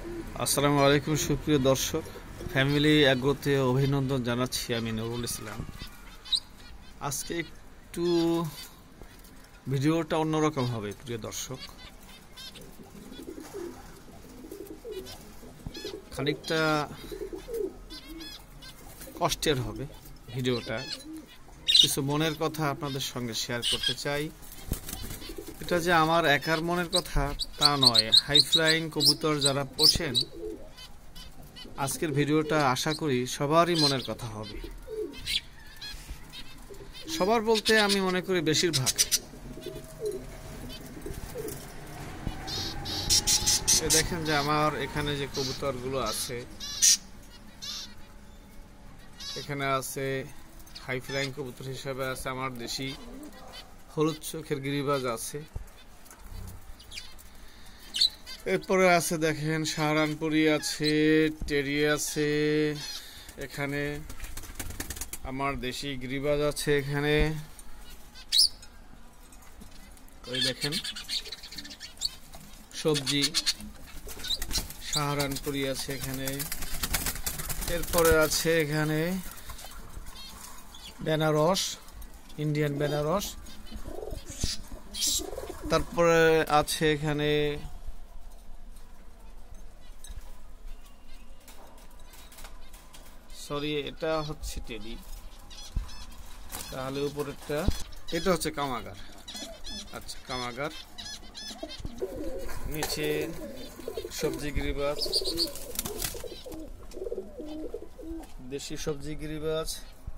আসসালামু আলাইকুম সুপ্রিয় দর্শক, ফ্যামিলি অ্যাগ্রোতে অভিনন্দন জানাচ্ছি। আমি নুরুল ইসলাম। আজকে একটু ভিডিওটা অন্যরকম হবে প্রিয় দর্শক, খানিকটা কষ্টের হবে ভিডিওটা। কিছু মনের কথা আপনাদের সঙ্গে শেয়ার করতে চাই। এটা যে আমার একার মনের কথা তা নয়, হাই ফ্লাইং কবুতর যারা পোষেন, আজকের ভিডিওটা আশা করি সবারই মনের কথা হবে। সবার বলতে আমি মনে করি বেশিরভাগ। দেখেন যে আমার এখানে যে কবুতরগুলো আছে, এখানে আছে হাই ফ্লাইং কবুতর হিসাবে আছে আমার দেশি হলুদ চোখের গিরিবাজ আছে। এরপরে আছে দেখেন সাহারানপুরি আছে, টেরি আছে, এখানে আমার দেশি গিরিবাজ আছে। এখানে ওই দেখেন সবজি সাহারানপুরি আছে এখানে। এরপরে আছে এখানে বেনারস, ইন্ডিয়ান বেনারস। তারপরে আছে এখানে সরি এটা হচ্ছে টেডি, তাহলে উপরেরটা এটা হচ্ছে কামাগার। আচ্ছা কামাগার, নিচে সবজি গিরিবাজ, দেশি সবজি গিরিবাজ।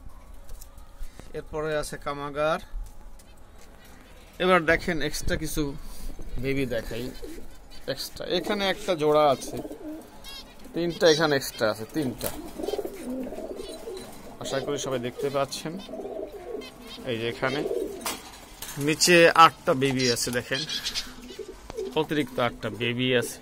এরপরে আছে কামাগার। এবার দেখেন এক্সট্রা কিছু বেবি দেখাই। এক্সট্রা এখানে একটা জোড়া আছে, তিনটা এখানে এক্সট্রা আছে, তিনটা। আশা করি সবাই দেখতে পাচ্ছেন। এই যে এখানে নিচে 8টা বেবি আছে, দেখেন অতিরিক্ত 8টা বেবি আছে।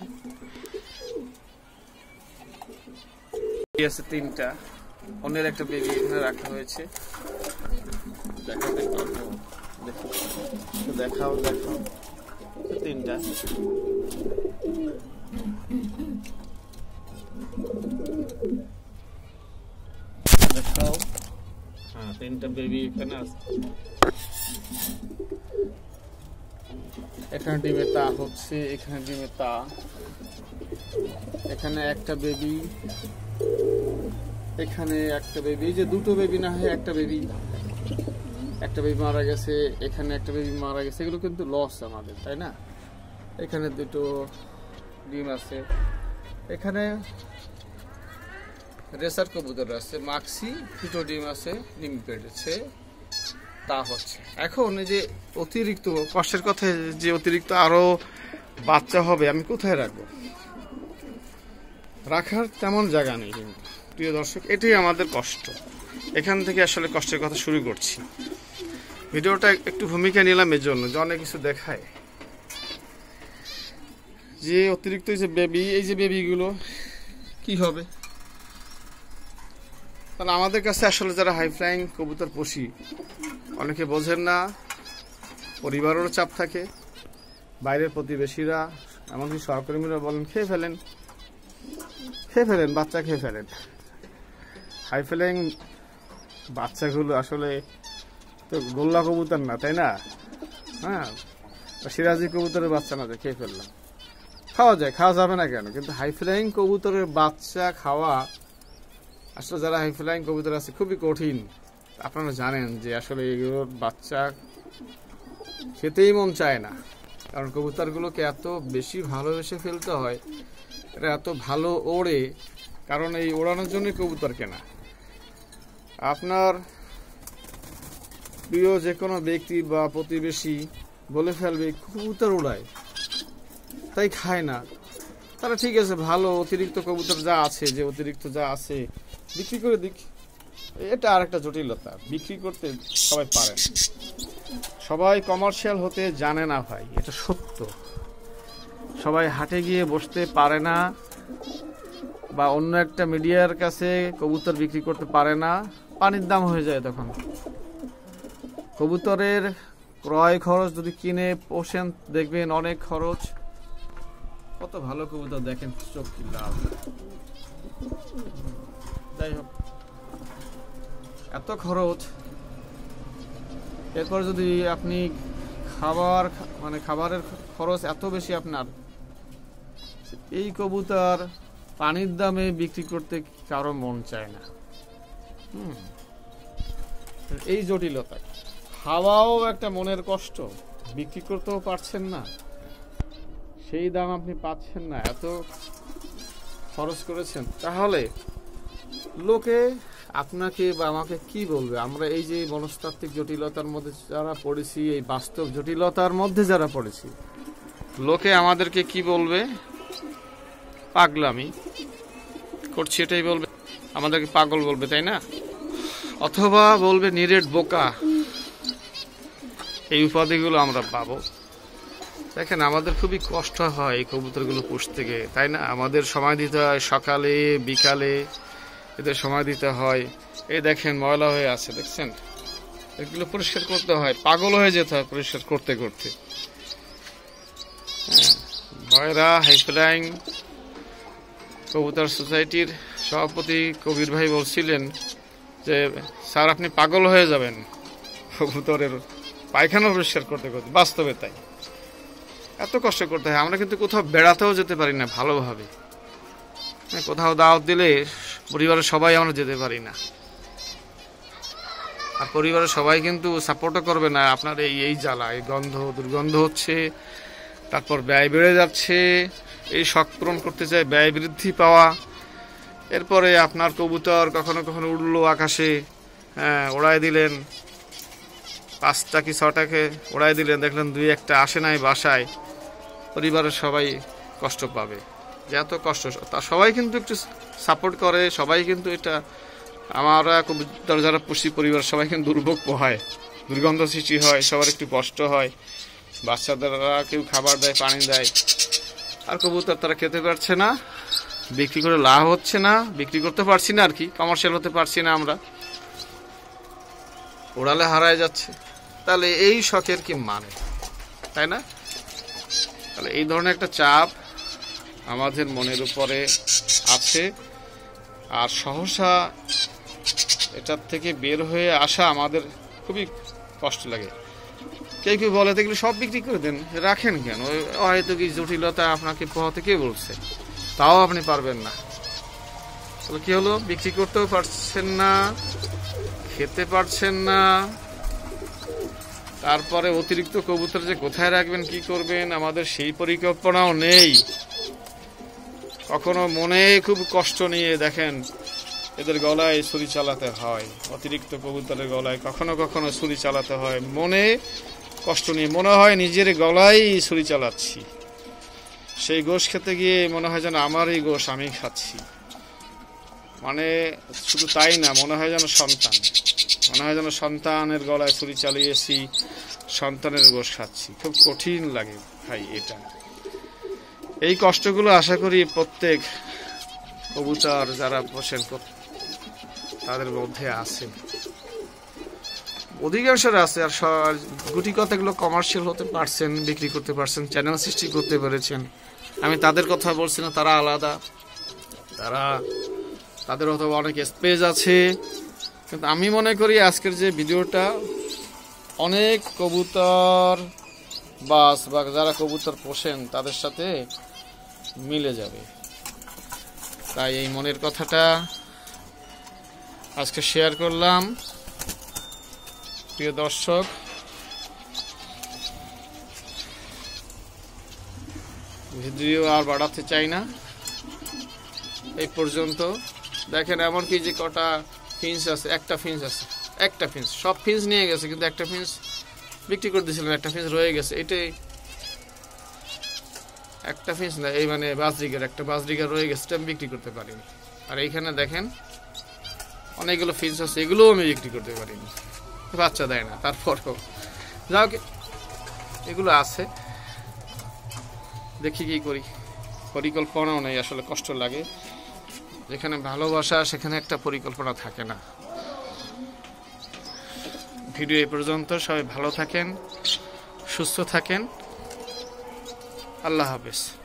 3টা, অন্যের একটা বেবি এখানে রাখা হয়েছে। দেখাতে পারবো, দেখাও 3টা। দেখাও, হ্যাঁ 3টা বেবি এখানে আছে। এখানে ডিমে তা হচ্ছে, এখানে ডিমে তা, এখানে একটা বেবি, এখানে একটা বেবি। যে দুটো বেবি না হয় একটা বেবি মারা গেছে, এখানে একটা বেবি মারা গেছে। এগুলো কিন্তু লস আমাদের, তাই না? এখানে দুটো ডিম আছে, এখানে রেসার কবুতর আছে, মাক্সি, দুটো ডিম আছে, ডিম পেড়েছে, তা হচ্ছে। এখন এই যে অতিরিক্ত কষ্টের কথা, যে অতিরিক্ত আরো বাচ্চা হবে, আমি কোথায় রাখবো? রাখার তেমন জায়গা নেই। কিন্তু প্রিয় দর্শক, এটাই আমাদের কষ্ট। এখান থেকে আসলে কষ্টের কথা শুরু করছি। ভিডিওটা একটু ভূমিকা নিলাম এর জন্য যে অনেক কিছু দেখায়, যে অতিরিক্ত যে বেবি, এই যে বেবিগুলো কি হবে? তাহলে আমাদের কাছে আসলে যারা হাই ফ্লাইং কবুতর পুষি, অনেকে বোঝেন না, পরিবারেরও চাপ থাকে, বাইরের প্রতিবেশীরা, এমনকি সহকর্মীরা বলেন খেয়ে ফেলেন, বাচ্চা খেয়ে ফেলেন। হাই ফ্লাইং বাচ্চাগুলো আসলে তো গোল্লা কবুতর না, তাই না? হ্যাঁ, সিরাজি কবুতরের বাচ্চা না যে খেয়ে ফেললাম। খাওয়া যায়, খাওয়া যাবে না কেন? কিন্তু হাই ফ্লাইং কবুতরের বাচ্চা খাওয়া আসলে, যারা হাই ফ্লাইং কবুতর আছে, খুবই কঠিন। আপনারা জানেন যে আসলে এগুলোর বাচ্চা খেতেই মন চায় না, কারণ কবুতরগুলোকে এত বেশি ভালোবেসে ফেলতে হয়, এটা এত ভালো ওড়ে, কারণ এই ওড়ানোর জন্য কবুতর কেনা। আপনার প্রিয় যে কোনো ব্যক্তি বা প্রতিবেশী বলে ফেলবে কবুতর ওড়ায়, তাই খায় না। তারা ঠিক আছে, ভালো অতিরিক্ত কবুতর যা আছে, যে অতিরিক্ত যা আছে বিক্রি করে দিক। এটা আর একটা জটিলতা, বিক্রি করতে সবাই পারে না, সবাই কমার্শিয়াল হতে জানে না ভাই, এটা সত্য। সবাই হাটে গিয়ে বসতে পারে না, বা অন্য একটা মিডিয়ার কাছে কবুতর বিক্রি করতে পারে না, পানির দাম হয়ে যায়। তখন কবুতরের ক্রয় খরচ যদি কিনে পোষেন, দেখবেন অনেক খরচ। কত ভালো কবুতর দেখেন, চোখ কি লাল। যাই হোক, এত খরচ, এরপর যদি আপনি খাবারের খরচ এত বেশি আপনার, এই কবুতর পানির দামে বিক্রি করতে কারো মন চায় না। এই জটিলতা, খাওয়াও একটা মনের কষ্ট, বিক্রি করতেও পারছেন না, সেই দাম আপনি পাচ্ছেন না, এত খরচ করেছেন। তাহলে লোকে আপনাকে বা আমাকে কি বলবে? আমরা এই যে মনস্তাত্ত্বিক জটিলতার মধ্যে যারা পড়েছি, এই বাস্তব জটিলতার মধ্যে যারা পড়েছি, লোকে আমাদেরকে কি বলবে? পাগলামি করছি এটাই বলবে, আমাদেরকে পাগল বলবে, তাই না? অথবা বলবে নিরেট বোকা। এই উপাধিগুলো আমরা পাবো। দেখেন, আমাদের খুবই কষ্ট হয় এই কবুতরগুলো পুষতে গিয়ে, তাই না? আমাদের সময় দিতে হয়, সকালে বিকালে এদের সময় দিতে হয়। এই দেখেন ময়লা হয়ে আছে, দেখছেন? এগুলো পরিষ্কার করতে হয়, পাগল হয়ে যেতে হয় পরিষ্কার করতে করতে। ভয়রা হাইফ্লাইং কবুতর সোসাইটির সভাপতি কবির ভাই বলছিলেন যে স্যার আপনি পাগল হয়ে যাবেন কবুতরের পায়খানা পরিষ্কার করতে করতে। বাস্তবে তাই, এত কষ্ট করতে হয়। আমরা কিন্তু কোথাও বেড়াতেও যেতে পারি না ভালোভাবে, কোথাও দাওয়াত দিলে পরিবারের সবাই আমরা যেতে পারি না, আর পরিবারের সবাই কিন্তু সাপোর্টও করবে না আপনার এই জ্বালা, এই দুর্গন্ধ হচ্ছে, তারপর ব্যয় বেড়ে যাচ্ছে, এই শখ পূরণ করতে চাই, ব্যয় বৃদ্ধি পাওয়া। এরপরে আপনার কবুতর কখনো কখনো উড়লো আকাশে, ওড়াই দিলেন, 5টা কি 6টাকে ওড়াই দিলেন, দেখলেন 2-1টা আসে নাই বাসায়, পরিবারের সবাই কষ্ট পাবে। যে এত কষ্ট, তা সবাই কিন্তু একটু সাপোর্ট করে, সবাই কিন্তু এটা, আমরা কবুতর যারা পুষি পরিবার সবাই কিন্তু দুর্ভোগ পোহায়, দুর্গন্ধ সৃষ্টি হয়, সবার একটু কষ্ট হয়, বাচ্চাদেররা কেউ খাবার দেয়, পানি দেয়, আর কবুতর তারা খেতে পারছে না, বিক্রি করে লাভ হচ্ছে না, বিক্রি করতে পারছি না, আর কি কমার্শিয়াল হতে পারছি না আমরা, ওড়ালে হারায় যাচ্ছে। তাহলে এই শখের কি মানে, তাই না? তাহলে এই ধরনের একটা চাপ আমাদের মনের উপরে আছে, আর সহসা এটার থেকে বের হয়ে আসা আমাদের খুবই কষ্ট লাগে। কেউ কেউ বলে এগুলো সব বিক্রি করে দেন, রাখেন কেন? হয়তো কি জটিলতা আপনাকে পোহাতে কে বলছে? তাও আপনি পারবেন না। তাহলে কি হলো? বিক্রি করতেও পারছেন না, খেতে পারছেন না, তারপরে অতিরিক্ত কবুতর যে কোথায় রাখবেন, কি করবেন, আমাদের সেই পরিকল্পনাও নেই। কখনো মনে খুব কষ্ট নিয়ে দেখেন এদের গলায় ছুরি চালাতে হয়, অতিরিক্ত কবুতরের গলায় কখনো কখনো ছুরি চালাতে হয়, মনে কষ্ট নিয়ে মনে হয় নিজের গলায় ছুরি চালাচ্ছি। সেই গোশ খেতে গিয়ে মনে হয় যেন আমারই গোশ আমি খাচ্ছি। মানে শুধু তাই না, মনে হয় যেন সন্তানের গলায় ছুরি চালিয়েছি, সন্তানের গোশ খাচ্ছি। খুব কঠিন লাগে ভাই এটা। এই কষ্টগুলো আশা করি প্রত্যেক কবুতর যারা পোষেন তাদের মধ্যে আছে, অধিকাংশের আছে। আর গুটি কতগুলো কমার্শিয়াল হতে পারছেন, বিক্রি করতে পারছেন, চ্যানেল সৃষ্টি করতে পেরেছেন। আমি তাদের কথা বলছি না, তারা আলাদা, তাদের হয়তো অনেক স্পেস আছে। কিন্তু আমি মনে করি আজকের যে ভিডিওটা অনেক কবুতর বাস বা যারা কবুতর পোষেন তাদের সাথে মিলে যাবে। তাই এই মনের কথাটা আজকে শেয়ার করলাম। প্রিয় দর্শক, ভিডিও আর বাড়াতে চাই না, এই পর্যন্ত। দেখেন এমনকি যে কটা ফিন্স আছে, একটা ফিন্স, সব ফিন্স নিয়ে গেছে, কিন্তু একটা ফিন্স বিক্রি করে দিয়েছিলাম, একটা ফিন্স রয়ে গেছে। এটাই একটা ফিন্স না, এই মানে একটা বাজরিগার রয়ে গেছে, আমি বিক্রি করতে পারিনি। আর এইখানে দেখেন অনেকগুলো ফিন্স আছে, এগুলোও আমি বিক্রি করতে পারিনি, বাচ্চা দেয় না। তারপরেও যাও, এগুলো আছে, দেখি কি করি। পরিকল্পনাও নেই, আসলে কষ্ট লাগে। যেখানে ভালোবাসা সেখানে একটা পরিকল্পনা থাকে না। ভিডিও এই পর্যন্ত। সবাই ভালো থাকেন, সুস্থ থাকেন। আল্লাহ হাফেজ।